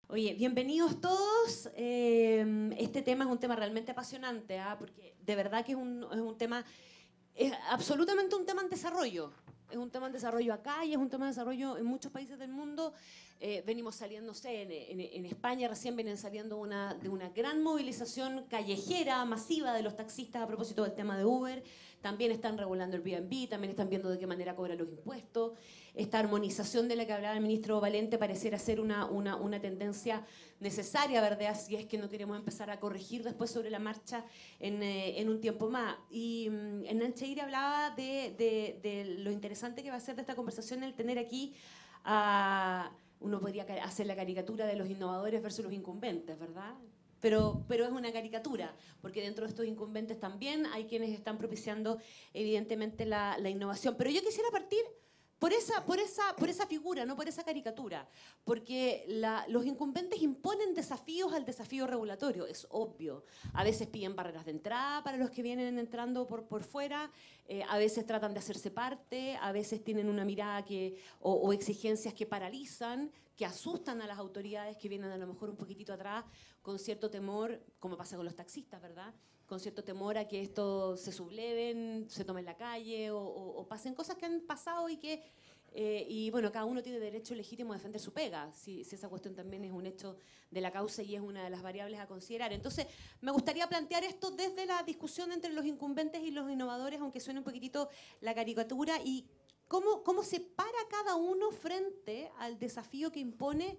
Oye, bienvenidos todos. Este tema es un tema realmente apasionante, ¿ah? Porque de verdad que es un tema, es absolutamente un tema en desarrollo. Es un tema en desarrollo acá y es un tema en desarrollo en muchos países del mundo. Venimos saliendo, no sé, en España recién vienen saliendo de una gran movilización callejera, masiva de los taxistas a propósito del tema de Uber. También están regulando el Airbnb, también están viendo de qué manera cobran los impuestos. Esta armonización de la que hablaba el ministro Valente pareciera ser una tendencia necesaria, ¿verdad? Si es que no queremos empezar a corregir después sobre la marcha en un tiempo más. Y Hernán Cheire hablaba de lo interesante que va a ser de esta conversación el tener aquí a... Uno podría hacer la caricatura de los innovadores versus los incumbentes, ¿verdad? Pero es una caricatura, porque dentro de estos incumbentes también hay quienes están propiciando evidentemente la innovación. Pero yo quisiera partir por esa figura, no por esa caricatura, porque los incumbentes imponen desafíos al desafío regulatorio, es obvio. A veces piden barreras de entrada para los que vienen entrando por fuera, a veces tratan de hacerse parte, a veces tienen una mirada o exigencias que paralizan, que asustan a las autoridades que vienen a lo mejor un poquitito atrás con cierto temor, como pasa con los taxistas, ¿verdad? Con cierto temor a que esto se subleven, se tome en la calle o pasen cosas que han pasado y que, y bueno, cada uno tiene derecho legítimo a defender su pega, si esa cuestión también es un hecho de la causa y es una de las variables a considerar. Entonces, me gustaría plantear esto desde la discusión entre los incumbentes y los innovadores, aunque suene un poquitito la caricatura, y cómo se para cada uno frente al desafío que impone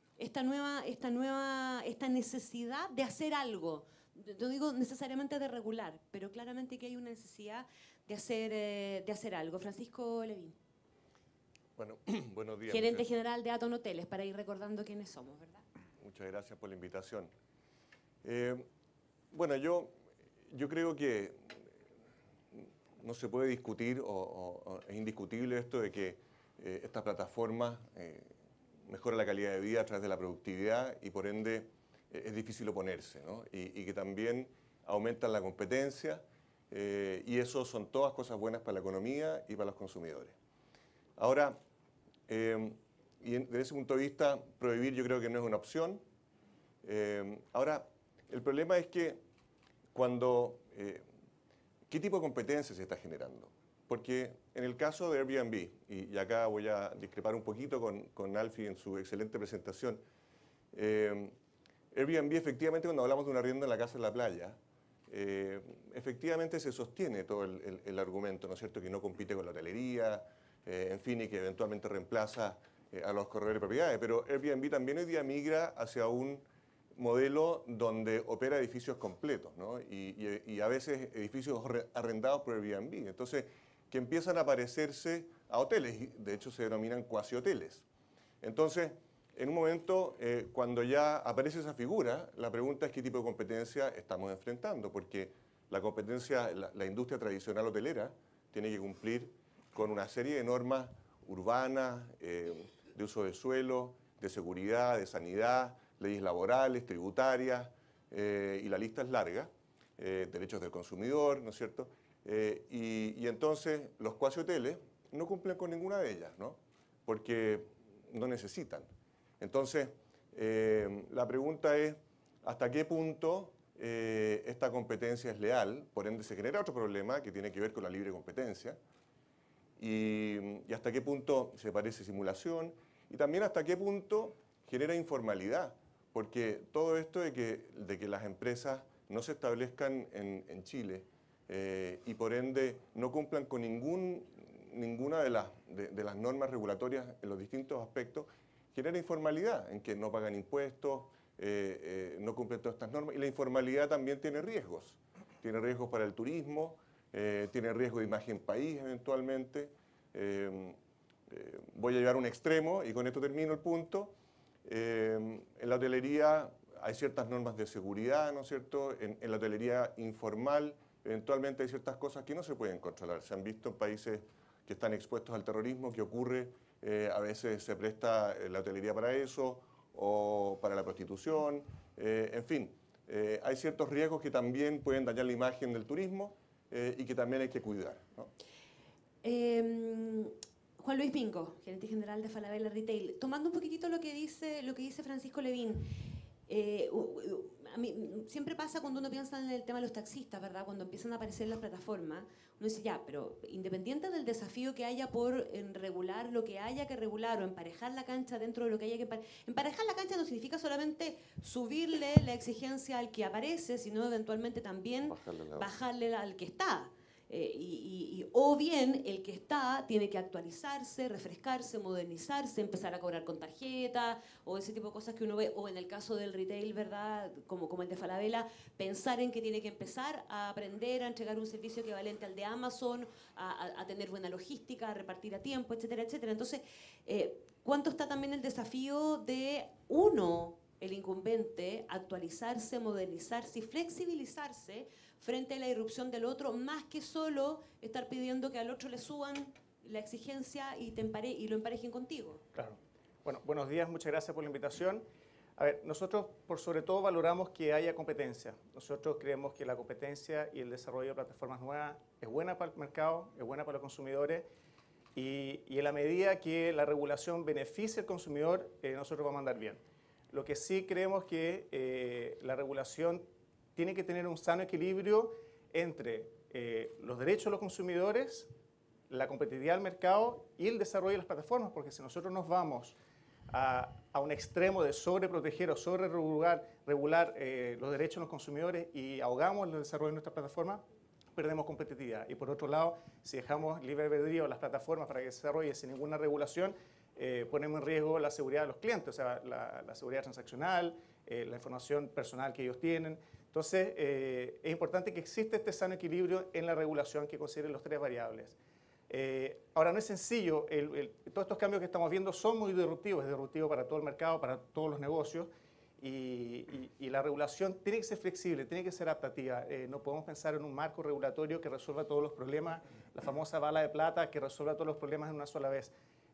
esta necesidad de hacer algo. No digo necesariamente de regular, pero claramente que hay una necesidad de hacer algo. Francisco Levín, Bueno, buenos días. gerente general de Aton Hoteles, para ir recordando quiénes somos, ¿verdad? Muchas gracias por la invitación. Eh, bueno, yo creo que no se puede discutir o es indiscutible esto de que estas plataformas mejoran la calidad de vida a través de la productividad y por ende es difícil oponerse, ¿no? Y que también aumentan la competencia y eso son todas cosas buenas para la economía y para los consumidores. Ahora, y desde ese punto de vista, prohibir yo creo que no es una opción. Ahora, el problema es que cuando... ¿qué tipo de competencia se está generando? Porque en el caso de Airbnb, y acá voy a discrepar un poquito con Alfie en su excelente presentación, Airbnb efectivamente cuando hablamos de un arriendo en la casa en la playa, efectivamente se sostiene todo el argumento, ¿no es cierto?, que no compite con la hotelería, en fin, y que eventualmente reemplaza a los corredores de propiedades. Pero Airbnb también hoy día migra hacia un modelo donde opera edificios completos, ¿no? Y a veces edificios arrendados por Airbnb. Entonces, que empiezan a parecerse a hoteles, y de hecho se denominan cuasi hoteles. Entonces, en un momento, cuando ya aparece esa figura, la pregunta es qué tipo de competencia estamos enfrentando, porque la competencia, la industria tradicional hotelera, tiene que cumplir con una serie de normas urbanas, de uso de suelo, de seguridad, de sanidad, leyes laborales, tributarias, y la lista es larga, derechos del consumidor, ¿no es cierto? Y entonces los cuasi hoteles no cumplen con ninguna de ellas, ¿no? Porque no necesitan. Entonces, la pregunta es, ¿hasta qué punto esta competencia es leal? Por ende, se genera otro problema que tiene que ver con la libre competencia. Y hasta qué punto se parece simulación. Y también hasta qué punto genera informalidad. Porque todo esto de que las empresas no se establezcan en Chile y por ende no cumplan con ninguna de las normas regulatorias en los distintos aspectos, genera informalidad en que no pagan impuestos, no cumplen todas estas normas. Y la informalidad también tiene riesgos. Tiene riesgos para el turismo, tiene riesgo de imagen país eventualmente. Voy a llegar a un extremo y con esto termino el punto. En la hotelería hay ciertas normas de seguridad, ¿no es cierto? En la hotelería informal, eventualmente hay ciertas cosas que no se pueden controlar. Se han visto en países que están expuestos al terrorismo, que ocurre, a veces se presta la hotelería para eso, o para la prostitución, en fin. Hay ciertos riesgos que también pueden dañar la imagen del turismo y que también hay que cuidar, ¿no? Juan Luis Pingo, gerente general de Falabella Retail. Tomando un poquitito lo que dice Francisco Levín, a mí siempre pasa cuando uno piensa en el tema de los taxistas, ¿verdad? Cuando empiezan a aparecer las plataformas, uno dice, ya, pero independiente del desafío que haya por regular lo que haya que regular o emparejar la cancha dentro de lo que haya que emparejar la cancha no significa solamente subirle la exigencia al que aparece, sino eventualmente también bajarle al que está. O bien el que está tiene que actualizarse, refrescarse, modernizarse, empezar a cobrar con tarjeta o ese tipo de cosas que uno ve, o en el caso del retail, ¿verdad? Como el de Falabella, pensar en que tiene que empezar a aprender a entregar un servicio equivalente al de Amazon, a tener buena logística, a repartir a tiempo, etcétera, etcétera. Entonces, ¿cuánto está también el desafío de uno, el incumbente, actualizarse, modernizarse y flexibilizarse frente a la irrupción del otro, más que solo estar pidiendo que al otro le suban la exigencia y lo emparejen contigo? Claro. Bueno, buenos días, muchas gracias por la invitación. A ver, nosotros por sobre todo valoramos que haya competencia. Nosotros creemos que la competencia y el desarrollo de plataformas nuevas es buena para el mercado, es buena para los consumidores y en la medida que la regulación beneficie al consumidor, nosotros vamos a andar bien. Lo que sí creemos que la regulación tiene que tener un sano equilibrio entre los derechos de los consumidores, la competitividad del mercado y el desarrollo de las plataformas, porque si nosotros nos vamos a un extremo de sobreproteger o regular los derechos de los consumidores y ahogamos el desarrollo de nuestras plataformas, perdemos competitividad. Y por otro lado, si dejamos libre albedrío a las plataformas para que se desarrolle sin ninguna regulación, ponemos en riesgo la seguridad de los clientes, o sea, la seguridad transaccional, la información personal que ellos tienen. Entonces, es importante que exista este sano equilibrio en la regulación que considere los tres variables. Ahora, no es sencillo, todos estos cambios que estamos viendo son muy disruptivos, es disruptivo para todo el mercado, para todos los negocios, y la regulación tiene que ser flexible, tiene que ser adaptativa. No podemos pensar en un marco regulatorio que resuelva todos los problemas, la famosa bala de plata que resuelva todos los problemas en una sola vez.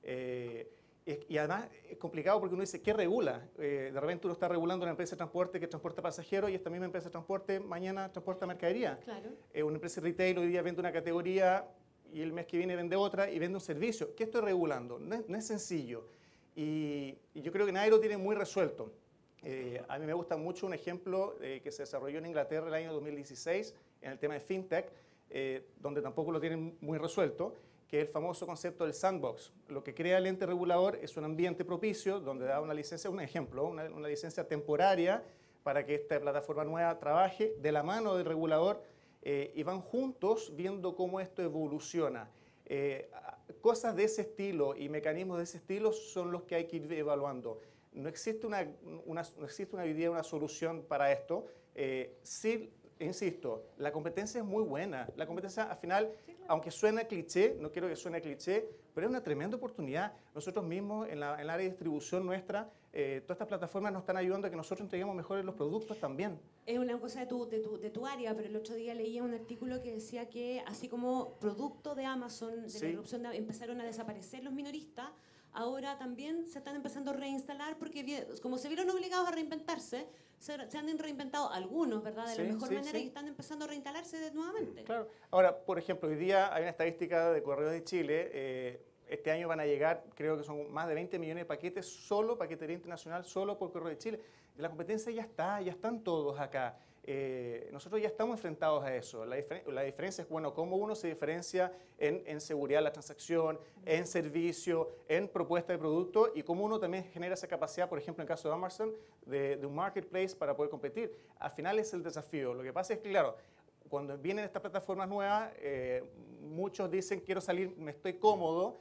Y además es complicado porque uno dice, ¿qué regula? De repente uno está regulando una empresa de transporte que transporta pasajeros y esta misma empresa de transporte mañana transporta mercadería. Claro. Una empresa de retail hoy día vende una categoría y el mes que viene vende otra y vende un servicio. ¿Qué estoy regulando? No es sencillo. Y yo creo que nadie lo tiene muy resuelto. A mí me gusta mucho un ejemplo que se desarrolló en Inglaterra el año 2016 en el tema de FinTech, donde tampoco lo tienen muy resuelto, que es el famoso concepto del sandbox. Lo que crea el ente regulador es un ambiente propicio donde da una licencia, un ejemplo, una licencia temporaria para que esta plataforma nueva trabaje de la mano del regulador y van juntos viendo cómo esto evoluciona. Cosas de ese estilo y mecanismos de ese estilo son los que hay que ir evaluando. No existe hoy día una solución para esto. Sí, insisto, la competencia es muy buena. La competencia, al final, aunque suena cliché, no quiero que suene cliché, pero es una tremenda oportunidad. Nosotros mismos, en el área de distribución nuestra, todas estas plataformas nos están ayudando a que nosotros entreguemos mejores los productos también. Es una cosa de tu área, pero el otro día leía un artículo que decía que, así como producto de Amazon, de la irrupción, empezaron a desaparecer los minoristas, ahora también se están empezando a reinstalar porque como se vieron obligados a reinventarse, se han reinventado algunos, ¿verdad? De la mejor manera y están empezando a reinstalarse nuevamente. Claro. Ahora, por ejemplo, hoy día hay una estadística de Correos de Chile. Este año van a llegar, creo que son más de 20 millones de paquetes, solo paquetería internacional, solo por Correos de Chile. La competencia ya está, ya están todos acá. Nosotros ya estamos enfrentados a eso. La diferencia es, bueno, cómo uno se diferencia en seguridad de la transacción, en servicio, en propuesta de producto y cómo uno también genera esa capacidad, por ejemplo, en el caso de Amazon, de un marketplace para poder competir. Al final es el desafío. Lo que pasa es que, claro, cuando vienen estas plataformas nuevas, muchos dicen, quiero salir, me estoy cómodo.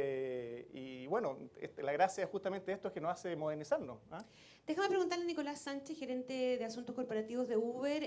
Y bueno, la gracia justamente de esto es que nos hace modernizarnos. Déjame preguntarle a Nicolás Sánchez, gerente de Asuntos Corporativos de Uber,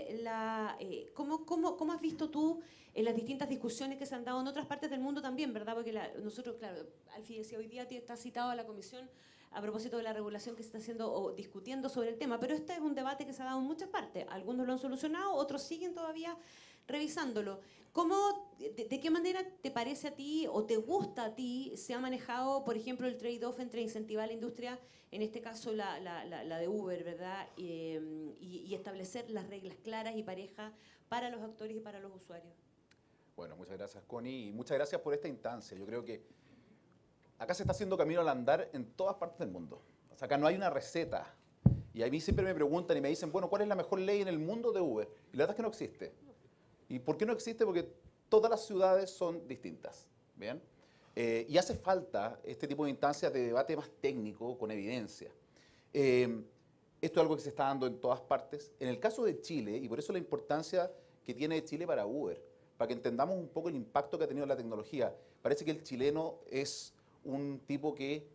¿cómo has visto tú en las distintas discusiones que se han dado en otras partes del mundo también, ¿verdad? Porque nosotros, claro, Alfie decía, hoy día está citado a la Comisión a propósito de la regulación que se está haciendo o discutiendo sobre el tema, pero este es un debate que se ha dado en muchas partes. Algunos lo han solucionado, otros siguen todavía revisándolo. ¿De qué manera te parece a ti o te gusta a ti se ha manejado, por ejemplo, el trade-off entre incentivar a la industria, en este caso la de Uber, ¿verdad? Y establecer las reglas claras y parejas para los actores y para los usuarios? Bueno, muchas gracias, Connie, y muchas gracias por esta instancia. Yo creo que acá se está haciendo camino al andar en todas partes del mundo. O sea, acá no hay una receta. Y a mí siempre me preguntan y me dicen, bueno, ¿cuál es la mejor ley en el mundo de Uber? Y la verdad es que no existe. ¿Y por qué no existe? Porque todas las ciudades son distintas. ¿Bien? Y hace falta este tipo de instancias de debate más técnico, con evidencia. Esto es algo que se está dando en todas partes. En el caso de Chile, y por eso la importancia que tiene Chile para Uber, para que entendamos un poco el impacto que ha tenido la tecnología. Parece que el chileno es un tipo que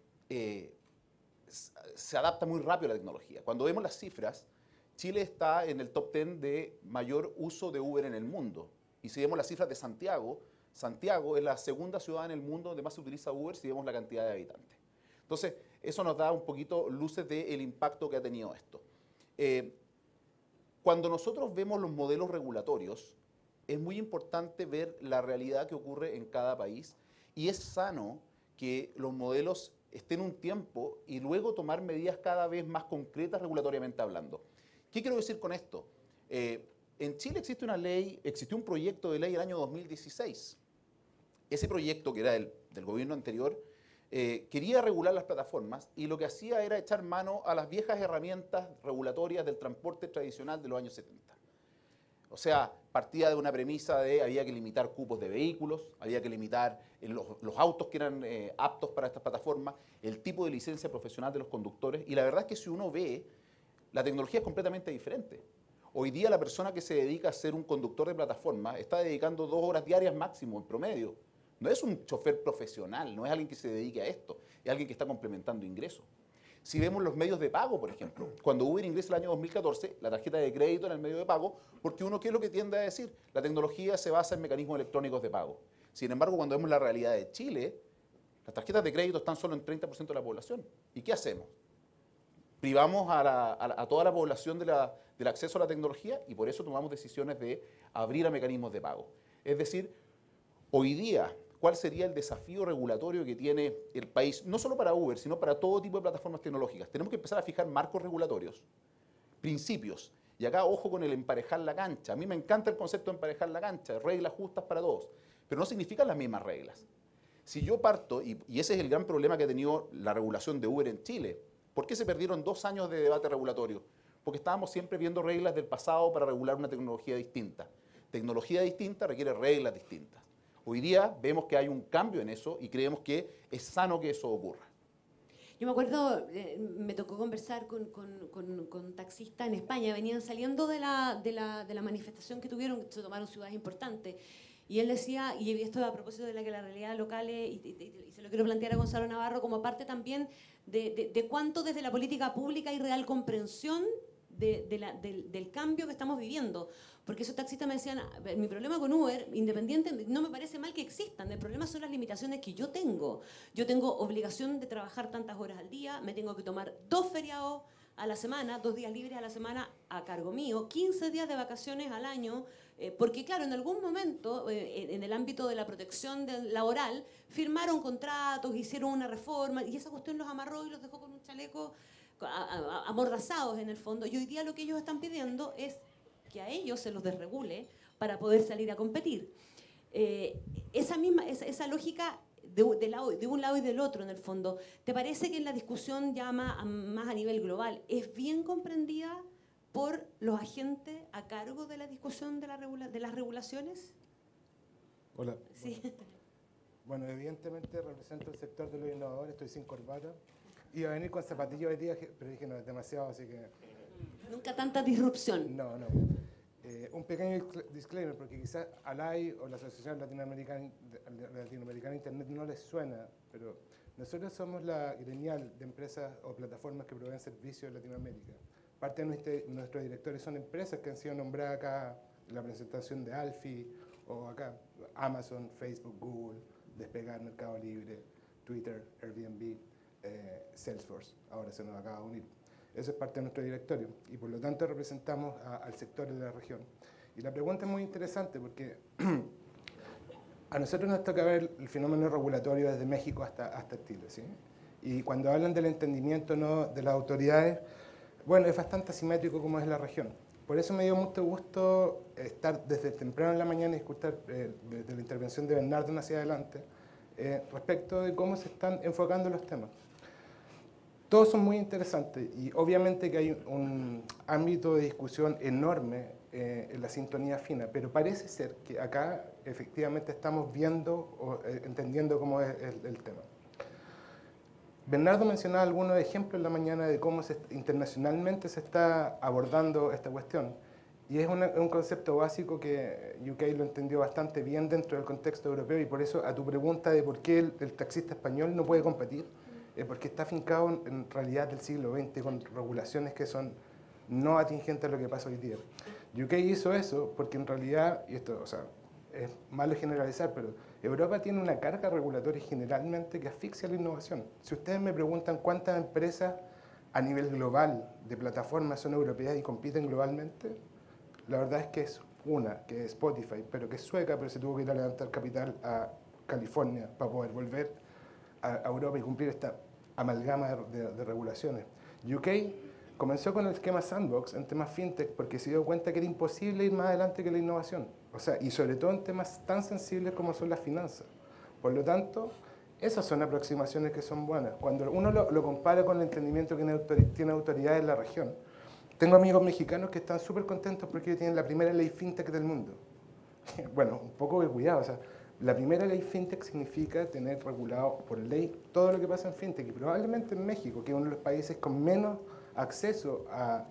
se adapta muy rápido a la tecnología. Cuando vemos las cifras, Chile está en el top 10 de mayor uso de Uber en el mundo. Y si vemos las cifras de Santiago, Santiago es la segunda ciudad en el mundo donde más se utiliza Uber si vemos la cantidad de habitantes. Entonces, eso nos da un poquito luces del impacto que ha tenido esto. Cuando nosotros vemos los modelos regulatorios, es muy importante ver la realidad que ocurre en cada país y es sano que los modelos estén un tiempo y luego tomar medidas cada vez más concretas regulatoriamente hablando. ¿Qué quiero decir con esto? En Chile existe una ley, existió un proyecto de ley el año 2016. Ese proyecto, que era del gobierno anterior, quería regular las plataformas y lo que hacía era echar mano a las viejas herramientas regulatorias del transporte tradicional de los años 70. O sea, partía de una premisa de había que limitar cupos de vehículos, había que limitar los autos que eran aptos para estas plataformas, el tipo de licencia profesional de los conductores. Y la verdad es que si uno ve, la tecnología es completamente diferente. Hoy día la persona que se dedica a ser un conductor de plataforma está dedicando 2 horas diarias máximo en promedio. No es un chofer profesional, no es alguien que se dedique a esto, es alguien que está complementando ingresos. Si vemos los medios de pago, por ejemplo, cuando Uber ingresa el año 2014, la tarjeta de crédito era el medio de pago, porque uno, ¿qué es lo que tiende a decir? La tecnología se basa en mecanismos electrónicos de pago. Sin embargo, cuando vemos la realidad de Chile, las tarjetas de crédito están solo en 30% de la población. ¿Y qué hacemos? Privamos a toda la población del acceso a la tecnología y por eso tomamos decisiones de abrir a mecanismos de pago. Es decir, hoy día, ¿cuál sería el desafío regulatorio que tiene el país? No solo para Uber, sino para todo tipo de plataformas tecnológicas. Tenemos que empezar a fijar marcos regulatorios, principios. Y acá, ojo con el emparejar la cancha. A mí me encanta el concepto de emparejar la cancha, reglas justas para todos, pero no significan las mismas reglas. Si yo parto, y ese es el gran problema que ha tenido la regulación de Uber en Chile, ¿por qué se perdieron 2 años de debate regulatorio? Porque estábamos siempre viendo reglas del pasado para regular una tecnología distinta. Tecnología distinta requiere reglas distintas. Hoy día vemos que hay un cambio en eso y creemos que es sano que eso ocurra. Yo me acuerdo, me tocó conversar con taxistas en España, venían saliendo de la manifestación que tuvieron, se tomaron ciudades importantes, y él decía, y esto a propósito de la realidad local, y se lo quiero plantear a Gonzalo Navarro como parte también de cuánto desde la política pública hay real comprensión del cambio que estamos viviendo. Porque esos taxistas me decían, mi problema con Uber, independiente, no me parece mal que existan, el problema son las limitaciones que yo tengo. Yo tengo obligación de trabajar tantas horas al día, me tengo que tomar 2 feriados a la semana, 2 días libres a la semana a cargo mío, 15 días de vacaciones al año, porque claro, en algún momento, en el ámbito de la protección laboral, firmaron contratos, hicieron una reforma, y esa cuestión los amarró y los dejó con un chaleco amordazados en el fondo. Y hoy día lo que ellos están pidiendo es que a ellos se los desregule para poder salir a competir. Esa lógica de un lado y del otro, en el fondo, ¿te parece que en la discusión ya más a nivel global es bien comprendida por los agentes a cargo de la discusión de las regulaciones? Hola. Sí. Bueno, evidentemente represento el sector de los innovadores, estoy sin corbata. Iba a venir con zapatillas hoy día, pero dije no, es demasiado, así que... Nunca tanta disrupción. No. Un pequeño disclaimer, porque quizás ALAI o la Asociación Latinoamericana de Internet no les suena, pero nosotros somos la gremial de empresas o plataformas que proveen servicios en Latinoamérica. Parte de nuestros directores son empresas que han sido nombradas acá en la presentación de Alfie, o acá Amazon, Facebook, Google, Despegar, Mercado Libre, Twitter, Airbnb, Salesforce, ahora se nos acaba de unir. Eso es parte de nuestro directorio y por lo tanto representamos al sector de la región. Y la pregunta es muy interesante porque a nosotros nos toca ver el fenómeno regulatorio desde México hasta Chile, ¿sí? Y cuando hablan del entendimiento, ¿no?, de las autoridades, bueno, es bastante asimétrico como es la región. Por eso me dio mucho gusto estar desde temprano en la mañana y escuchar desde la intervención de Bernardo hacia adelante respecto de cómo se están enfocando los temas. Todos son muy interesantes y obviamente que hay un ámbito de discusión enorme en la sintonía fina, pero parece ser que acá efectivamente estamos viendo o entendiendo cómo es el tema. Bernardo mencionaba algunos ejemplos en la mañana de cómo internacionalmente se está abordando esta cuestión. Y es un concepto básico que UK lo entendió bastante bien dentro del contexto europeo, y por eso a tu pregunta de por qué el taxista español no puede competir, porque está afincado en realidad del siglo XX con regulaciones que son no atingentes a lo que pasa hoy día. UK hizo eso porque en realidad, y esto, o sea, es malo generalizar, pero Europa tiene una carga regulatoria generalmente que asfixia la innovación. Si ustedes me preguntan cuántas empresas a nivel global de plataformas son europeas y compiten globalmente, la verdad es que es una, que es Spotify, pero que es sueca, pero se tuvo que ir a levantar capital a California para poder volver a Europa y cumplir esta amalgama de regulaciones. UK comenzó con el esquema Sandbox en temas fintech porque se dio cuenta que era imposible ir más adelante que la innovación. O sea, y sobre todo en temas tan sensibles como son las finanzas. Por lo tanto, esas son aproximaciones que son buenas. Cuando uno lo compara con el entendimiento que tiene autoridades en la región, tengo amigos mexicanos que están súper contentos porque tienen la primera ley fintech del mundo. Bueno, un poco de cuidado. O sea, la primera ley fintech significa tener regulado por ley todo lo que pasa en fintech. Y probablemente en México, que es uno de los países con menos acceso a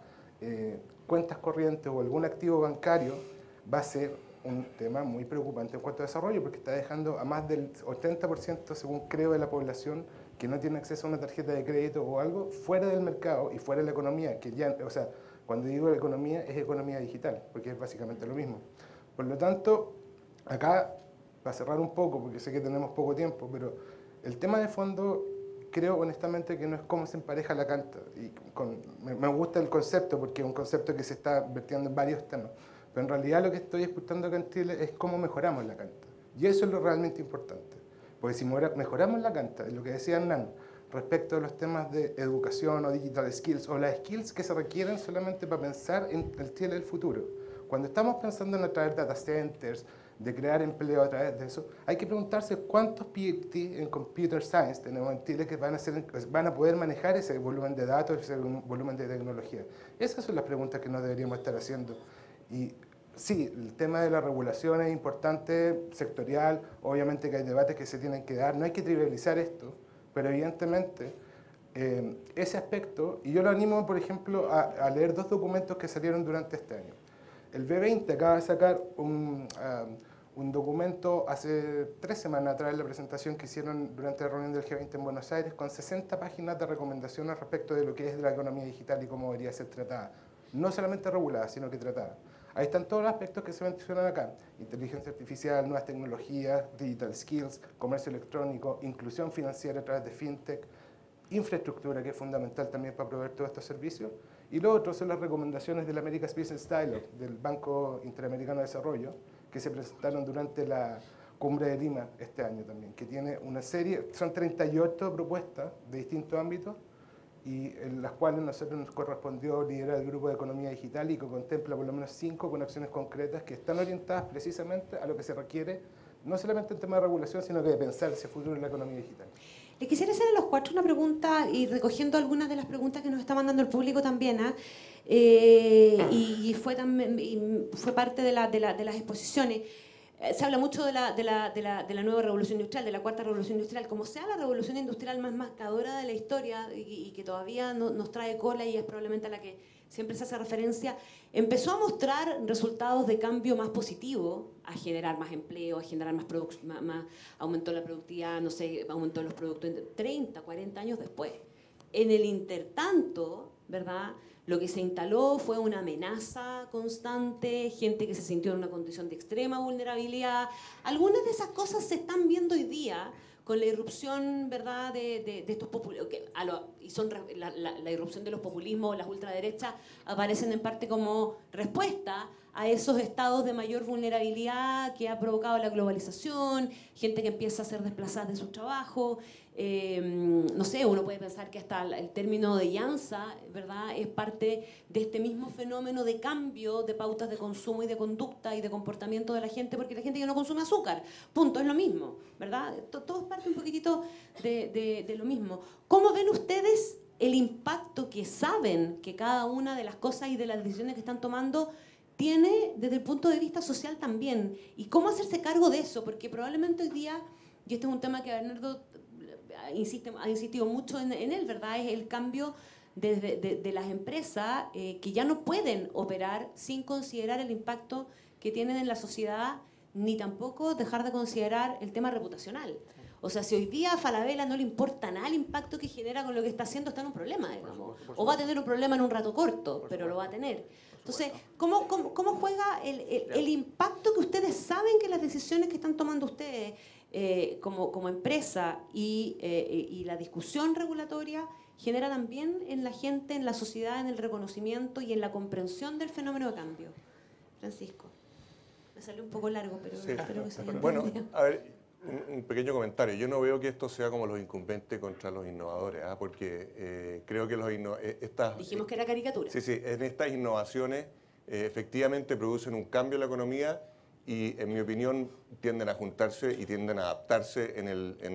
cuentas corrientes o algún activo bancario, va a ser un tema muy preocupante en cuanto a desarrollo, porque está dejando a más del 80%, según creo, de la población que no tiene acceso a una tarjeta de crédito o algo, fuera del mercado y fuera de la economía, que ya, o sea, cuando digo economía, es economía digital, porque es básicamente lo mismo. Por lo tanto, acá, para cerrar un poco, porque sé que tenemos poco tiempo, pero el tema de fondo, creo honestamente que no es cómo se empareja la canta. Y me gusta el concepto, porque es un concepto que se está vertiendo en varios temas. Pero en realidad lo que estoy disputando acá en Chile es cómo mejoramos la canta. Y eso es lo realmente importante. Porque si mejoramos la canta, lo que decía Hernán, respecto a los temas de educación o digital skills, o las skills que se requieren solamente para pensar en el Chile del futuro. Cuando estamos pensando en atraer data centers, de crear empleo a través de eso, hay que preguntarse cuántos PhD en Computer Science tenemos en Chile que van a poder manejar ese volumen de datos, ese volumen de tecnología. Esas son las preguntas que nos deberíamos estar haciendo. Y sí, el tema de la regulación es importante, sectorial, obviamente que hay debates que se tienen que dar, no hay que trivializar esto, pero evidentemente ese aspecto, y yo lo animo, por ejemplo, a leer dos documentos que salieron durante este año. El B20 acaba de sacar un documento hace 3 semanas atrás, la presentación que hicieron durante la reunión del G20 en Buenos Aires, con 60 páginas de recomendaciones respecto de lo que es la economía digital y cómo debería ser tratada. No solamente regulada, sino que tratada. Ahí están todos los aspectos que se mencionan acá. Inteligencia artificial, nuevas tecnologías, digital skills, comercio electrónico, inclusión financiera a través de fintech, infraestructura, que es fundamental también para proveer todos estos servicios. Y lo otro son las recomendaciones del America's Business Dialogue, del Banco Interamericano de Desarrollo, que se presentaron durante la Cumbre de Lima este año también, que tiene una serie, son 38 propuestas de distintos ámbitos, y en las cuales nosotros nos correspondió liderar el grupo de economía digital y que contempla por lo menos 5 con acciones concretas que están orientadas precisamente a lo que se requiere, no solamente en temas de regulación, sino que de pensar hacia el futuro en la economía digital. Les quisiera hacer a los 4 una pregunta y recogiendo algunas de las preguntas que nos está mandando el público también, y fue parte de las exposiciones. Se habla mucho de la nueva revolución industrial, de la cuarta revolución industrial, como sea la revolución industrial más marcadora de la historia y que todavía nos trae cola y es probablemente a la que siempre se hace referencia, empezó a mostrar resultados de cambio más positivo, a generar más empleo, a generar más aumentó la productividad, no sé, aumentó los productos 30, 40 años después. En el intertanto, ¿verdad?, lo que se instaló fue una amenaza constante, gente que se sintió en una condición de extrema vulnerabilidad. Algunas de esas cosas se están viendo hoy día con la irrupción, ¿verdad?, de estos populismos, la irrupción de los populismos, las ultraderechas, aparecen en parte como respuesta a esos estados de mayor vulnerabilidad que ha provocado la globalización, gente que empieza a ser desplazada de su trabajo. No sé, uno puede pensar que hasta el término de llanza, ¿verdad?, es parte de este mismo fenómeno de cambio de pautas de consumo y de conducta y de comportamiento de la gente, porque la gente ya no consume azúcar, punto, es lo mismo, ¿verdad? Todo es parte un poquitito de lo mismo. ¿Cómo ven ustedes el impacto que saben que cada una de las cosas y de las decisiones que están tomando tiene desde el punto de vista social también? ¿Y cómo hacerse cargo de eso? Porque probablemente hoy día, y este es un tema que Bernardo ha insistido mucho en él, ¿verdad? Es el cambio de las empresas que ya no pueden operar sin considerar el impacto que tienen en la sociedad, ni tampoco dejar de considerar el tema reputacional. O sea, si hoy día a Falabella no le importa nada el impacto que genera con lo que está haciendo, está en un problema, digamos. O va a tener un problema en un rato corto, pero lo va a tener. Entonces, ¿cómo juega el impacto que ustedes saben que las decisiones que están tomando ustedes como empresa y la discusión regulatoria genera también en la gente, en la sociedad, en el reconocimiento y en la comprensión del fenómeno de cambio? Francisco. Me salió un poco largo, pero Sí. espero que se haya Bueno, entendido. a ver, un pequeño comentario. Yo no veo que esto sea como los incumbentes contra los innovadores, porque creo que Dijimos que era caricatura. Sí, en estas innovaciones efectivamente producen un cambio en la economía y, en mi opinión, tienden a juntarse y tienden a adaptarse en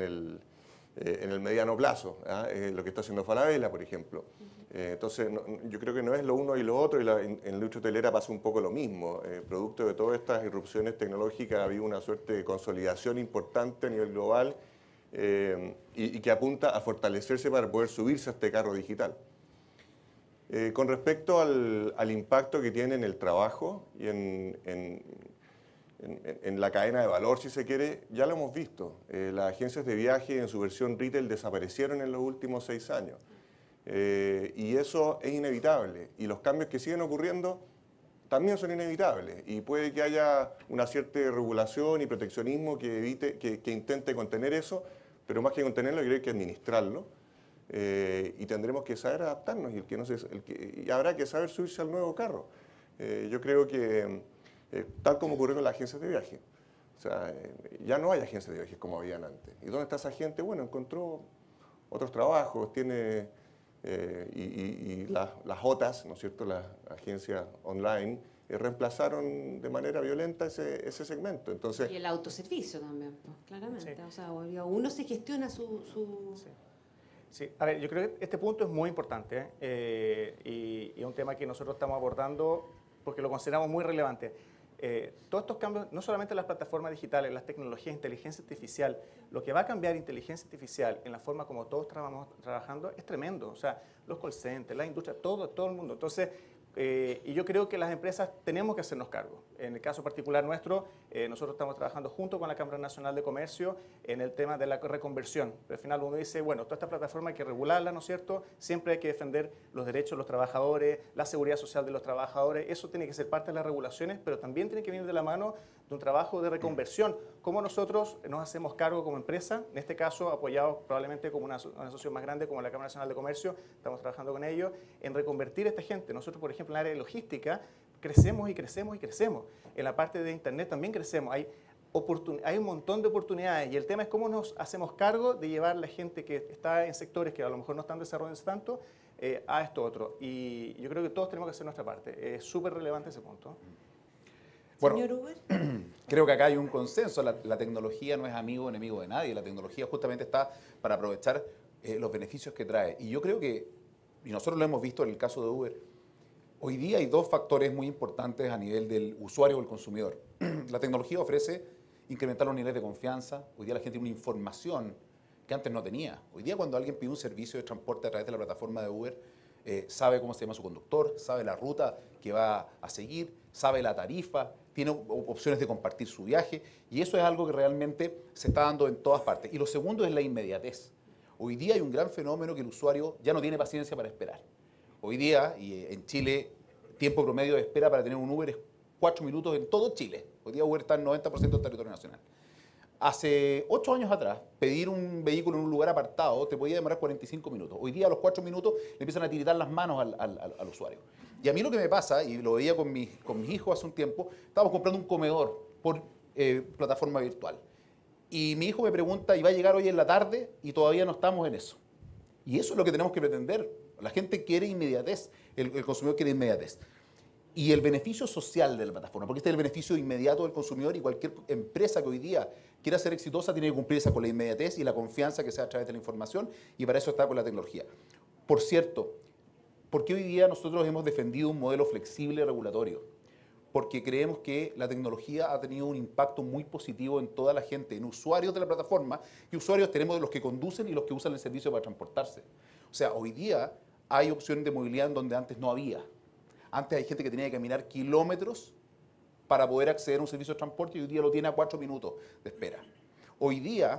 el mediano plazo, lo que está haciendo Falabella, por ejemplo. Entonces, yo creo que no es lo uno y lo otro, y en la industria hotelera pasa un poco lo mismo. Producto de todas estas irrupciones tecnológicas ha habido una suerte de consolidación importante a nivel global y que apunta a fortalecerse para poder subirse a este carro digital. Con respecto al impacto que tiene en el trabajo y en la cadena de valor, si se quiere, ya lo hemos visto. Las agencias de viaje en su versión retail desaparecieron en los últimos 6 años. Y eso es inevitable. Y los cambios que siguen ocurriendo también son inevitables. Y puede que haya una cierta regulación y proteccionismo que evite, que intente contener eso, pero más que contenerlo, yo creo que administrarlo. Y tendremos que saber adaptarnos y habrá que saber subirse al nuevo carro. Yo creo que, tal como ocurrió con las agencias de viaje, o sea, ya no hay agencias de viajes como habían antes. ¿Y dónde está esa gente? Bueno, encontró otros trabajos, tiene... y las OTAs, ¿no es cierto?, las agencias online, reemplazaron de manera violenta ese segmento. Entonces, Y el autoservicio también, pues, claramente. Sí. O sea, uno se gestiona su... Sí. Sí, a ver, yo creo que este punto es muy importante y es un tema que nosotros estamos abordando porque lo consideramos muy relevante. Todos estos cambios, no solamente las plataformas digitales, las tecnologías, inteligencia artificial, lo que va a cambiar inteligencia artificial en la forma como todos estamos trabajando es tremendo. O sea, los call centers, la industria, todo el mundo. Entonces, y yo creo que las empresas tenemos que hacernos cargo. En el caso particular nuestro, nosotros estamos trabajando junto con la Cámara Nacional de Comercio en el tema de la reconversión. Pero al final uno dice, bueno, toda esta plataforma hay que regularla, ¿no es cierto? Siempre hay que defender los derechos de los trabajadores, la seguridad social de los trabajadores. Eso tiene que ser parte de las regulaciones, pero también tiene que venir de la mano de un trabajo de reconversión. ¿Cómo nosotros nos hacemos cargo como empresa? En este caso, apoyados probablemente como una asociación más grande como la Cámara Nacional de Comercio, estamos trabajando con ellos en reconvertir a esta gente. Nosotros, por ejemplo, en el área de logística, crecemos y crecemos y crecemos. En la parte de Internet también crecemos. Hay un montón de oportunidades y el tema es cómo nos hacemos cargo de llevar a la gente que está en sectores que a lo mejor no están desarrollándose tanto a esto otro. Y yo creo que todos tenemos que hacer nuestra parte. Es súper relevante ese punto. Bueno, Señor Uber. creo que acá hay un consenso. La tecnología no es amigo o enemigo de nadie. La tecnología justamente está para aprovechar los beneficios que trae. Y yo creo que, y nosotros lo hemos visto en el caso de Uber, hoy día hay dos factores muy importantes a nivel del usuario o el consumidor. La tecnología ofrece incrementar los niveles de confianza. Hoy día la gente tiene una información que antes no tenía. Hoy día cuando alguien pide un servicio de transporte a través de la plataforma de Uber, sabe cómo se llama su conductor, sabe la ruta que va a seguir, sabe la tarifa, tiene opciones de compartir su viaje y eso es algo que realmente se está dando en todas partes. Y lo segundo es la inmediatez. Hoy día hay un gran fenómeno que el usuario ya no tiene paciencia para esperar. Hoy día, y en Chile, tiempo promedio de espera para tener un Uber es 4 minutos en todo Chile. Hoy día Uber está en 90% del territorio nacional. Hace 8 años atrás, pedir un vehículo en un lugar apartado te podía demorar 45 minutos. Hoy día a los 4 minutos le empiezan a tiritar las manos al usuario. Y a mí lo que me pasa, y lo veía con mis hijos hace un tiempo, estábamos comprando un comedor por plataforma virtual. Y mi hijo me pregunta, ¿y va a llegar hoy en la tarde? Y todavía no estamos en eso. Y eso es lo que tenemos que pretender. La gente quiere inmediatez, el consumidor quiere inmediatez. Y el beneficio social de la plataforma, porque este es el beneficio inmediato del consumidor y cualquier empresa que hoy día quiera ser exitosa tiene que cumplirse con la inmediatez y la confianza que se da a través de la información y para eso está con la tecnología. Por cierto, ¿por qué hoy día nosotros hemos defendido un modelo flexible regulatorio? Porque creemos que la tecnología ha tenido un impacto muy positivo en toda la gente, en usuarios de la plataforma, y usuarios tenemos de los que conducen y los que usan el servicio para transportarse. O sea, hoy día hay opciones de movilidad en donde antes no había. Antes hay gente que tenía que caminar kilómetros para poder acceder a un servicio de transporte y hoy día lo tiene a 4 minutos de espera. Hoy día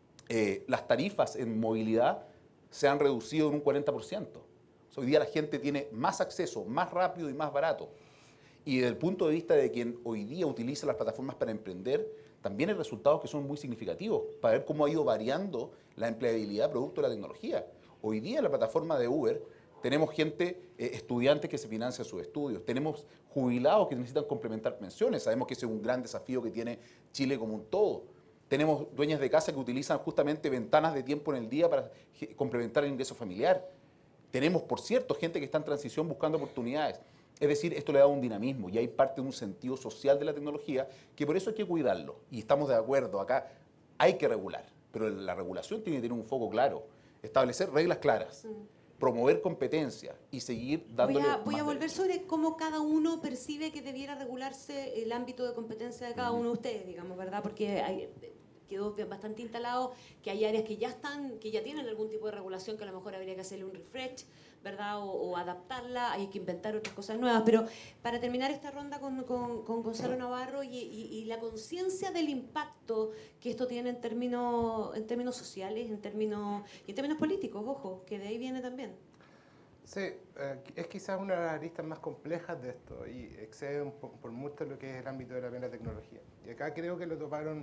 las tarifas en movilidad se han reducido en un 40%. Hoy día la gente tiene más acceso, más rápido y más barato. Y desde el punto de vista de quien hoy día utiliza las plataformas para emprender, también hay resultados que son muy significativos para ver cómo ha ido variando la empleabilidad producto de la tecnología. Hoy día en la plataforma de Uber tenemos gente, estudiantes que se financian sus estudios, tenemos jubilados que necesitan complementar pensiones, sabemos que ese es un gran desafío que tiene Chile como un todo. Tenemos dueñas de casa que utilizan justamente ventanas de tiempo en el día para complementar el ingreso familiar. Tenemos, por cierto, gente que está en transición buscando oportunidades. Es decir, esto le da un dinamismo y hay parte de un sentido social de la tecnología que por eso hay que cuidarlo. Y estamos de acuerdo, acá hay que regular, pero la regulación tiene que tener un foco claro, establecer reglas claras. Promover competencia y seguir dándole Voy a volver sobre cómo cada uno percibe que debiera regularse el ámbito de competencia de cada uno de ustedes, digamos, ¿verdad? Porque quedó bastante instalado que hay áreas que ya tienen algún tipo de regulación que a lo mejor habría que hacerle un refresh, ¿verdad? O adaptarla, hay que inventar otras cosas nuevas. Pero para terminar esta ronda con Gonzalo Navarro y la conciencia del impacto que esto tiene en términos sociales, en términos políticos, ojo, que de ahí viene también. Sí, es quizás una de las aristas más complejas de esto y excede por mucho lo que es el ámbito de la mera tecnología. Y acá creo que el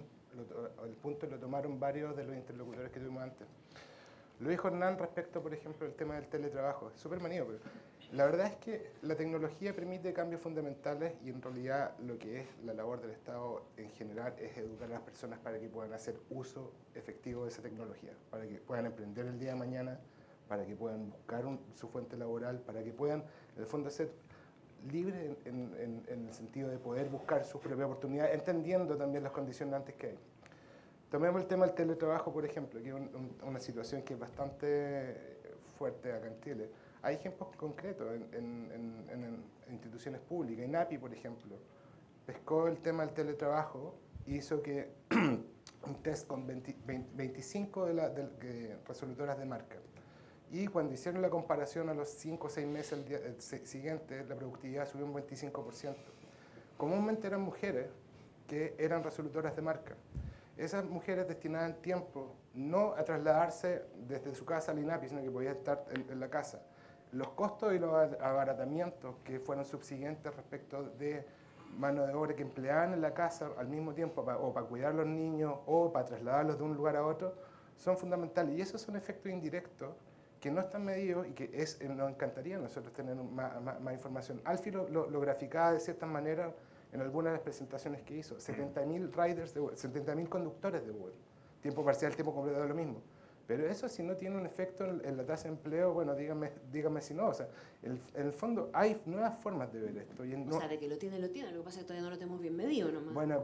punto lo tomaron varios de los interlocutores que tuvimos antes. Lo dijo Hernán respecto, por ejemplo, al tema del teletrabajo. Es súper manido, pero la verdad es que la tecnología permite cambios fundamentales y en realidad lo que es la labor del Estado en general es educar a las personas para que puedan hacer uso efectivo de esa tecnología, para que puedan emprender el día de mañana, para que puedan buscar su fuente laboral, para que puedan, en el fondo, ser libres en el sentido de poder buscar sus propias oportunidades, entendiendo también las condicionantes que hay. Tomemos el tema del teletrabajo, por ejemplo, que es una situación que es bastante fuerte acá en Chile. Hay ejemplos concretos en instituciones públicas. INAPI, por ejemplo, pescó el tema del teletrabajo y hizo que un test con 25 resolutoras de marca. Y cuando hicieron la comparación a los 5 o 6 meses siguientes, la productividad subió un 25%. Comúnmente eran mujeres que eran resolutoras de marca. Esas mujeres destinaban tiempo no a trasladarse desde su casa al INAPI, sino que podían estar en la casa. Los costos y los abaratamientos que fueron subsiguientes respecto de mano de obra que empleaban en la casa al mismo tiempo o para cuidar a los niños o para trasladarlos de un lugar a otro son fundamentales. Y esos son efectos indirectos que no están medidos y que nos encantaría a nosotros tener más información. Alfie lo graficaba de cierta manera en algunas de las presentaciones que hizo. 70.000 riders de Uber, 70.000 conductores de Uber. Tiempo parcial, tiempo completo, lo mismo. Pero eso si no tiene un efecto en la tasa de empleo, bueno, dígame si no. O sea, en el fondo hay nuevas formas de ver esto. O sea, de que lo tiene, lo que pasa es que todavía no lo tenemos bien medido nomás. Bueno,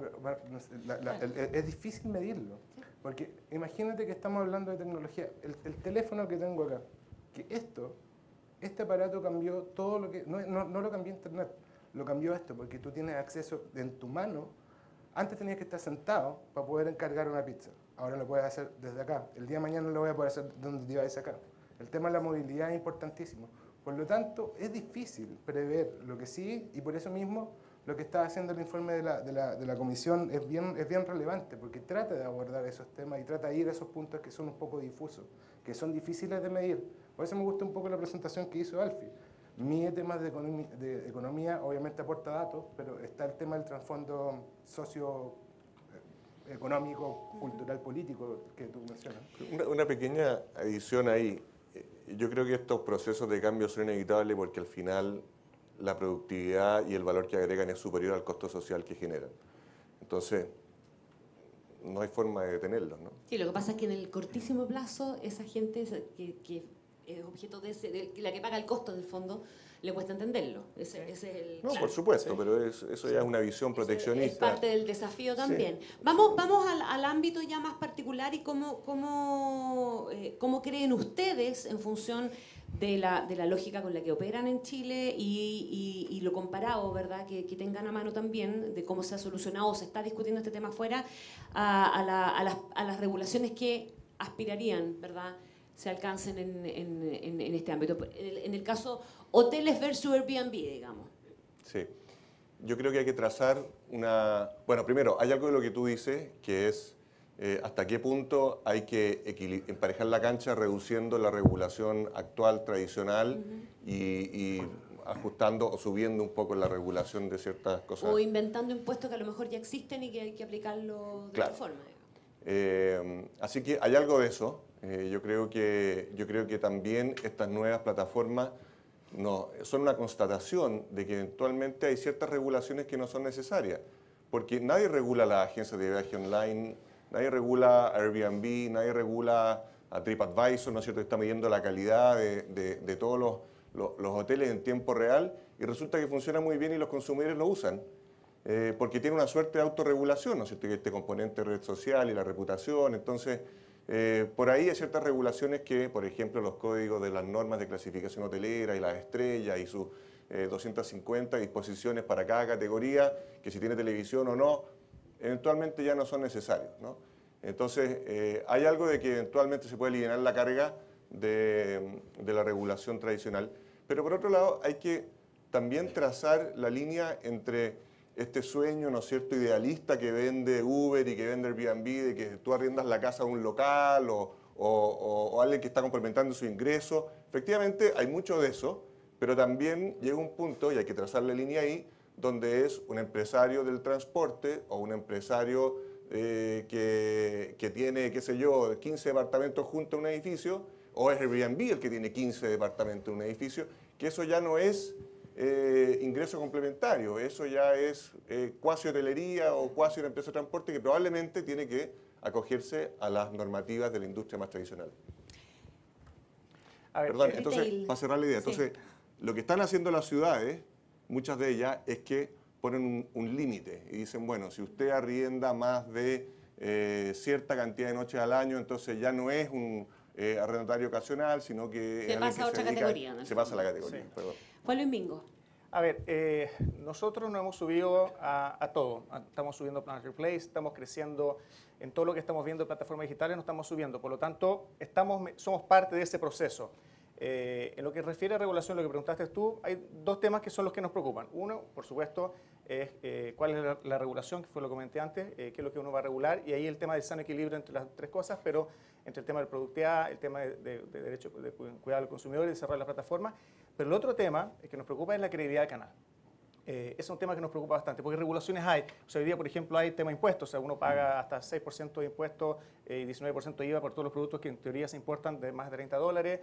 es difícil medirlo. Porque imagínate que estamos hablando de tecnología. El teléfono que tengo acá, que este aparato cambió todo lo que... No lo cambió Internet, lo cambió esto, porque tú tienes acceso en tu mano. Antes tenías que estar sentado para poder encargar una pizza. Ahora lo puedes hacer desde acá. El día de mañana lo voy a poder hacer donde te ibas acá. El tema de la movilidad es importantísimo. Por lo tanto, es difícil prever lo que sí, y por eso mismo lo que está haciendo el informe de la comisión es bien relevante, porque trata de abordar esos temas y trata de ir a esos puntos que son un poco difusos, que son difíciles de medir. Por eso me gusta un poco la presentación que hizo Alfie. Mide temas de economía, obviamente aporta datos, pero está el tema del trasfondo económico, cultural, político que tú mencionas. Una pequeña adición ahí. Yo creo que estos procesos de cambio son inevitables porque al final la productividad y el valor que agregan es superior al costo social que generan. Entonces, no hay forma de detenerlos, ¿no? Sí, lo que pasa es que en el cortísimo plazo, esa gente que es objeto de la que paga el costo del fondo, le cuesta entenderlo. Ese es el... No, claro. por supuesto, pero eso ya es una visión proteccionista. Es parte del desafío también. Sí. Vamos al ámbito ya más particular y cómo creen ustedes en función de la lógica con la que operan en Chile y lo comparado, ¿verdad? Que tengan a mano también de cómo se ha solucionado o se está discutiendo este tema afuera a las regulaciones que aspirarían, ¿verdad? Se alcancen en este ámbito. En el caso hoteles versus Airbnb, digamos. Sí. Yo creo que hay que trazar una... Bueno, primero, hay algo de lo que tú dices, que es hasta qué punto hay que emparejar la cancha reduciendo la regulación actual, tradicional, y ajustando o subiendo un poco la regulación de ciertas cosas. O inventando impuestos que a lo mejor ya existen y que hay que aplicarlo de otra forma. Así que hay algo de eso. Yo creo que también estas nuevas plataformas son una constatación de que eventualmente hay ciertas regulaciones que no son necesarias, porque nadie regula las agencias de viaje online, nadie regula Airbnb, nadie regula a TripAdvisor, ¿no es cierto?, que está midiendo la calidad de todos los hoteles en tiempo real, y resulta que funciona muy bien y los consumidores lo usan, porque tiene una suerte de autorregulación, ¿no es cierto?, que este componente de red social y la reputación. Entonces, por ahí hay ciertas regulaciones que, por ejemplo, los códigos de las normas de clasificación hotelera y las estrellas y sus 250 disposiciones para cada categoría, que si tiene televisión o no, eventualmente ya no son necesarios, ¿no? Entonces, hay algo de que eventualmente se puede aliviar la carga de la regulación tradicional, pero por otro lado hay que también trazar la línea entre este sueño, ¿no es cierto?, idealista que vende Uber y que vende Airbnb, de que tú arriendas la casa a un local o alguien que está complementando su ingreso. Efectivamente, hay mucho de eso, pero también llega un punto, y hay que trazar la línea ahí, donde es un empresario del transporte o un empresario que tiene, qué sé yo, 15 departamentos junto a un edificio, o es Airbnb el que tiene 15 departamentos en un edificio, que eso ya no es ingreso complementario, eso ya es cuasi hotelería o cuasi una empresa de transporte que probablemente tiene que acogerse a las normativas de la industria más tradicional. A ver, Perdón, entonces, para cerrar la idea, Sí. entonces, lo que están haciendo las ciudades, muchas de ellas, es que ponen un límite y dicen, bueno, si usted arrienda más de cierta cantidad de noches al año, entonces ya no es un arrendatario ocasional, sino que Se pasa a otra categoría, ¿no? Se pasa a la categoría, Sí. perdón. Juan Luis Mingo. A ver, nosotros nos hemos subido a todo. Estamos subiendo Plan Replace, estamos creciendo en todo lo que estamos viendo en plataformas digitales, nos estamos subiendo. Por lo tanto, somos parte de ese proceso. En lo que refiere a regulación, lo que preguntaste tú, hay dos temas que son los que nos preocupan. Uno, por supuesto, es cuál es la regulación, que fue lo que comenté antes, qué es lo que uno va a regular, y ahí el tema del sano equilibrio entre las tres cosas, pero entre el tema de productividad, el tema de derecho de cuidar al consumidor y desarrollar la plataforma. Pero el otro tema que nos preocupa es la credibilidad del canal. Es un tema que nos preocupa bastante, porque regulaciones hay. O sea, hoy día, por ejemplo, hay tema de impuestos. O sea, uno paga hasta 6% de impuestos y 19% de IVA por todos los productos que en teoría se importan de más de $30.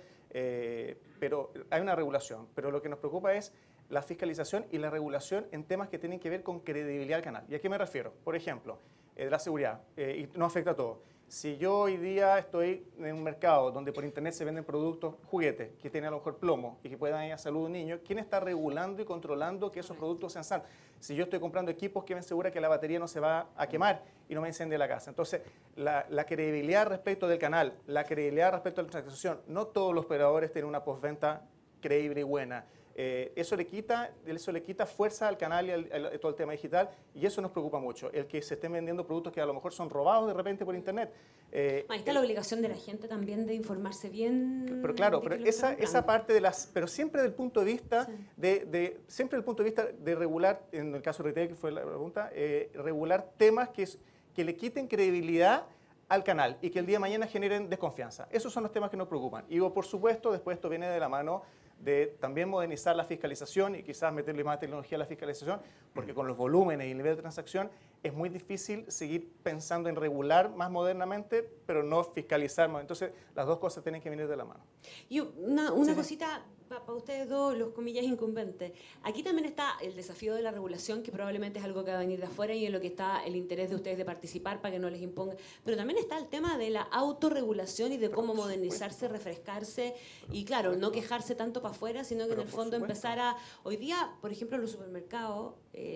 Pero hay una regulación. Pero lo que nos preocupa es la fiscalización y la regulación en temas que tienen que ver con credibilidad del canal. ¿Y a qué me refiero? Por ejemplo, la seguridad. Y no afecta a todo. Si yo hoy día estoy en un mercado donde por internet se venden productos, juguetes, que tienen a lo mejor plomo y que puedan dañar la salud de un niño, ¿quién está regulando y controlando que esos productos sean sanos? Si yo estoy comprando equipos, ¿quién me asegura que la batería no se va a quemar y no me incendie la casa? Entonces, la credibilidad respecto del canal, la credibilidad respecto a la transacción, no todos los operadores tienen una postventa creíble y buena. Eso le quita fuerza al canal y a todo el tema digital, y eso nos preocupa mucho, el que se estén vendiendo productos que a lo mejor son robados de repente por internet. Ahí está la obligación de la gente también de informarse bien. Pero claro, de pero qué es lo que está esa comprando. parte pero siempre del punto de vista siempre del punto de vista de regular, en el caso de retail que fue la pregunta, regular temas que le quiten credibilidad al canal y que el día de mañana generen desconfianza. Esos son los temas que nos preocupan. Y por supuesto, después esto viene de la mano de también modernizar la fiscalización y quizás meterle más tecnología a la fiscalización, porque con los volúmenes y el nivel de transacción es muy difícil seguir pensando en regular más modernamente, pero no fiscalizar más. Entonces, las dos cosas tienen que venir de la mano. Y una cosita para ustedes dos, los comillas incumbentes. Aquí también está el desafío de la regulación, que probablemente es algo que va a venir de afuera y en lo que está el interés de ustedes de participar para que no les imponga. Pero también está el tema de la autorregulación y de cómo modernizarse, refrescarse y, claro, no quejarse tanto para afuera, sino que en el fondo empezar a... Hoy día, por ejemplo, en los supermercados,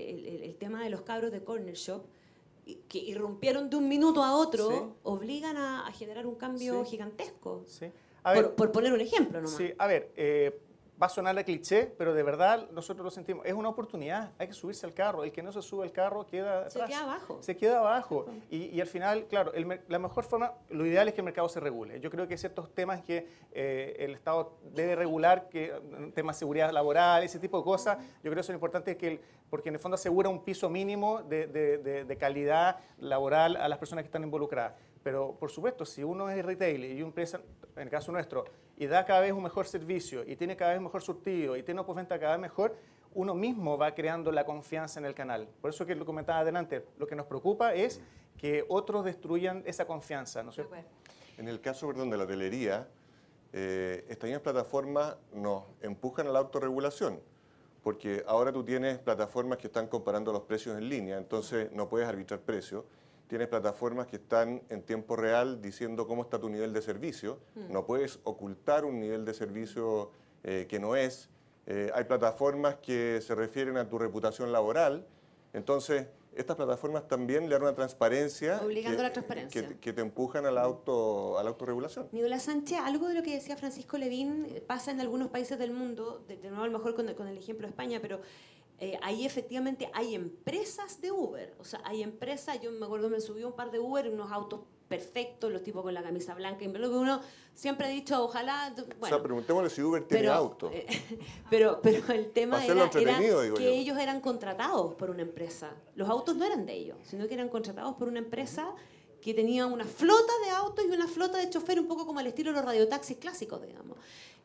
el tema de los cabros de corner shop, que irrumpieron de un minuto a otro, obligan a generar un cambio gigantesco. Sí. A ver, por poner un ejemplo nomás. Sí, a ver, va a sonar a cliché, pero de verdad nosotros lo sentimos. Es una oportunidad, hay que subirse al carro. El que no se sube al carro queda atrás. Se queda abajo. Se queda abajo. Y al final, claro, la mejor forma, lo ideal es que el mercado se regule. Yo creo que hay ciertos temas que el Estado debe regular, que temas de seguridad laboral, ese tipo de cosas, yo creo que son importantes porque en el fondo asegura un piso mínimo de calidad laboral a las personas que están involucradas. Pero, por supuesto, si uno es retail y una empresa, en el caso nuestro, y da cada vez un mejor servicio, y tiene cada vez mejor surtido, y tiene una postventa cada vez mejor, uno mismo va creando la confianza en el canal. Por eso que lo comentaba adelante, lo que nos preocupa es que otros destruyan esa confianza, ¿no es cierto? En el caso, perdón, de la hotelería, estas mismas plataformas nos empujan a la autorregulación, porque ahora tú tienes plataformas que están comparando los precios en línea, entonces no puedes arbitrar precios. Tienes plataformas que están en tiempo real diciendo cómo está tu nivel de servicio. No puedes ocultar un nivel de servicio que no es. Hay plataformas que se refieren a tu reputación laboral. Entonces, estas plataformas también le dan una transparencia. Obligando a la transparencia. Que te empujan a la autorregulación. Nicolás Sánchez, algo de lo que decía Francisco Levín pasa en algunos países del mundo, de nuevo a lo mejor con el ejemplo de España, pero... ahí efectivamente hay empresas de Uber, o sea, hay empresas, yo me acuerdo me subí un par de Uber, unos autos perfectos, los tipos con la camisa blanca, y lo que uno siempre ha dicho, ojalá... Bueno, o sea, preguntémosle si Uber tiene auto. Pero el tema era que yo. ellos eran contratados por una empresa. Los autos no eran de ellos, sino que eran contratados por una empresa que tenía una flota de autos y una flota de choferes, un poco como al estilo de los radiotaxis clásicos, digamos.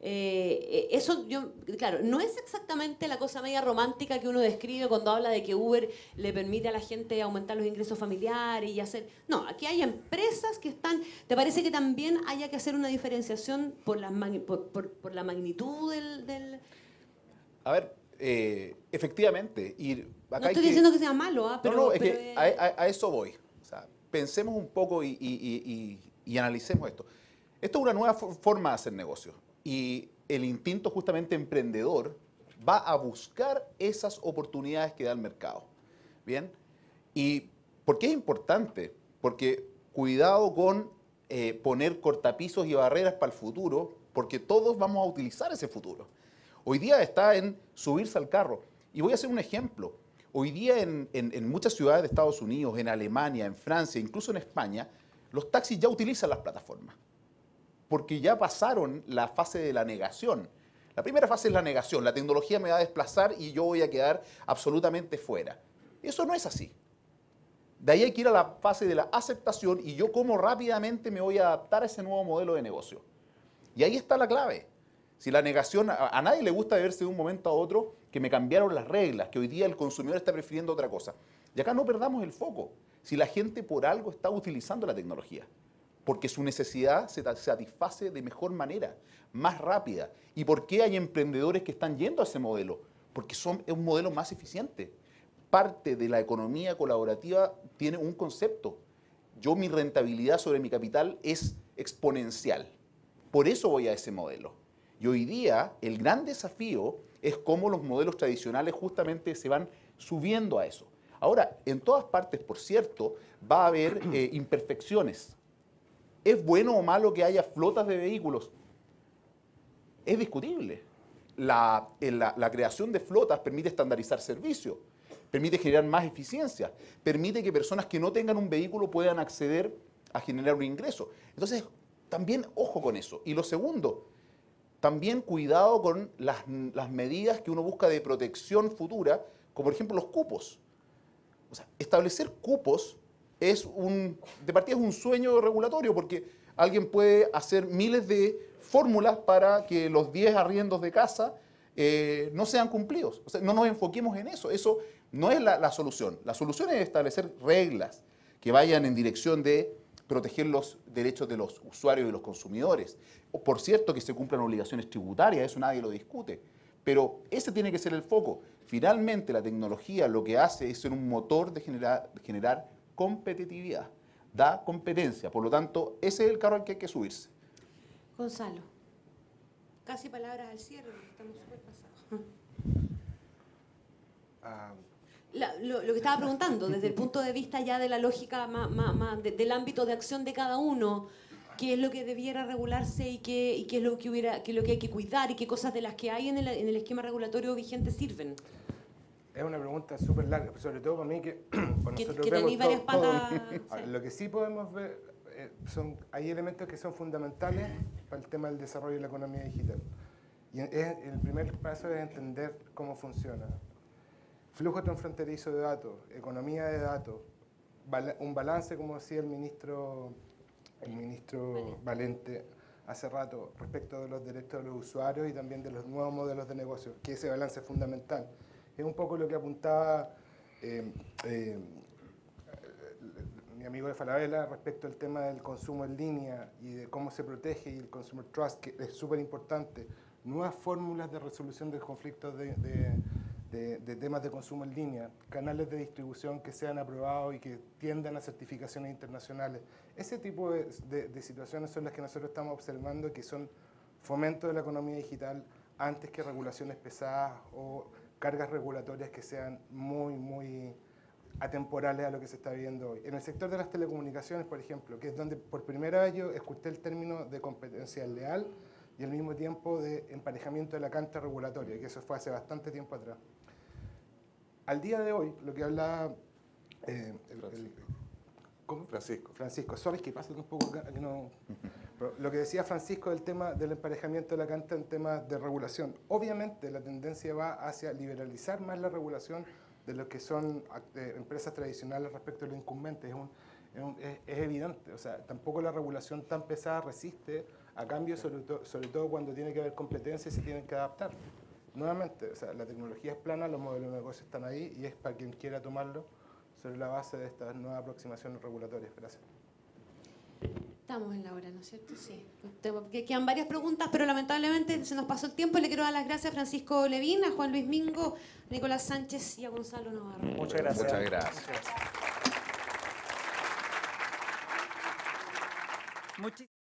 Eso, claro, no es exactamente la cosa media romántica que uno describe cuando habla de que Uber le permite a la gente aumentar los ingresos familiares y hacer... No, aquí hay empresas que están... ¿Te parece que también haya que hacer una diferenciación por la magnitud del... A ver, efectivamente. Acá no estoy diciendo que sea malo, pero... No, es que a eso voy. O sea, pensemos un poco y analicemos esto. Esto es una nueva forma de hacer negocios. Y el instinto justamente emprendedor va a buscar esas oportunidades que da el mercado. ¿Bien? ¿Y por qué es importante? Porque cuidado con poner cortapisos y barreras para el futuro, porque todos vamos a utilizar ese futuro. Hoy día está en subirse al carro. Y voy a hacer un ejemplo. Hoy día en muchas ciudades de Estados Unidos, en Alemania, en Francia, incluso en España, los taxis ya utilizan las plataformas. Porque ya pasaron la fase de la negación. La primera fase es la negación. La tecnología me va a desplazar y yo voy a quedar absolutamente fuera. Eso no es así. De ahí hay que ir a la fase de la aceptación y yo cómo rápidamente me voy a adaptar a ese nuevo modelo de negocio. Y ahí está la clave. Si la negación, a nadie le gusta verse de un momento a otro que me cambiaron las reglas, que hoy día el consumidor está prefiriendo otra cosa. Y acá no perdamos el foco. Si la gente por algo está utilizando la tecnología, porque su necesidad se satisface de mejor manera, más rápida. ¿Y por qué hay emprendedores que están yendo a ese modelo? Porque es un modelo más eficiente. Parte de la economía colaborativa tiene un concepto. Mi rentabilidad sobre mi capital es exponencial. Por eso voy a ese modelo. Y hoy día el gran desafío es cómo los modelos tradicionales justamente se van subiendo a eso. Ahora, en todas partes, por cierto, va a haber imperfecciones. ¿Es bueno o malo que haya flotas de vehículos? Es discutible. La creación de flotas permite estandarizar servicios, permite generar más eficiencia, permite que personas que no tengan un vehículo puedan acceder a generar un ingreso. Entonces, también ojo con eso. Y lo segundo, también cuidado con las medidas que uno busca de protección futura, como por ejemplo los cupos. O sea, establecer cupos de partida es un sueño regulatorio, porque alguien puede hacer miles de fórmulas para que los 10 arriendos de casa no sean cumplidos. O sea, no nos enfoquemos en eso. Eso no es la solución. La solución es establecer reglas que vayan en dirección de proteger los derechos de los usuarios y los consumidores. Por cierto, que se cumplan obligaciones tributarias, eso nadie lo discute. Pero ese tiene que ser el foco. Finalmente, la tecnología lo que hace es ser un motor de generar competitividad. Da competencia. Por lo tanto, ese es el carro al que hay que subirse. Gonzalo, casi palabras al cierre, porque estamos súper pasados. Lo que estaba preguntando, desde el punto de vista ya de la lógica del ámbito de acción de cada uno, qué es lo que debiera regularse y qué es lo que hay que cuidar y qué cosas de las que hay en el esquema regulatorio vigente sirven. Es una pregunta súper larga, sobre todo para mí que nosotros que vemos tenéis varias todo. patas. Sí. Lo que sí podemos ver, hay elementos que son fundamentales para el tema del desarrollo de la economía digital. Y el primer paso es entender cómo funciona. Flujo transfronterizo de datos, economía de datos, un balance, como decía el ministro Valente hace rato, respecto de los derechos de los usuarios y también de los nuevos modelos de negocio, que ese balance es fundamental. Es un poco lo que apuntaba mi amigo de Falabella respecto al tema del consumo en línea y de cómo se protege y el consumer trust, que es súper importante. Nuevas fórmulas de resolución de conflictos de temas de consumo en línea, canales de distribución que sean aprobados y que tiendan a certificaciones internacionales. Ese tipo de situaciones son las que nosotros estamos observando, que son fomento de la economía digital antes que regulaciones pesadas o cargas regulatorias que sean muy atemporales a lo que se está viviendo hoy. En el sector de las telecomunicaciones, por ejemplo, que es donde por primera vez yo escuché el término de competencia leal y al mismo tiempo de emparejamiento de la cancha regulatoria, que eso fue hace bastante tiempo atrás. Al día de hoy, lo que habla ¿cómo? Francisco, sorry, que pasa un poco acá, que no... Pero lo que decía Francisco del tema del emparejamiento de la cancha en temas de regulación. Obviamente la tendencia va hacia liberalizar más la regulación de lo que son empresas tradicionales respecto a los incumbentes. Es evidente, o sea, tampoco la regulación tan pesada resiste a cambios, sobre todo cuando tiene que haber competencia y se tienen que adaptar. Nuevamente, o sea, la tecnología es plana, los modelos de negocio están ahí y es para quien quiera tomarlo sobre la base de estas nuevas aproximaciones regulatorias. Gracias. Estamos en la hora, ¿no es cierto? Sí. Quedan varias preguntas, pero lamentablemente se nos pasó el tiempo. Le quiero dar las gracias a Francisco Levín, a Juan Luis Mingo, a Nicolás Sánchez y a Gonzalo Navarro. Muchas gracias. Muchas gracias. Muchas gracias.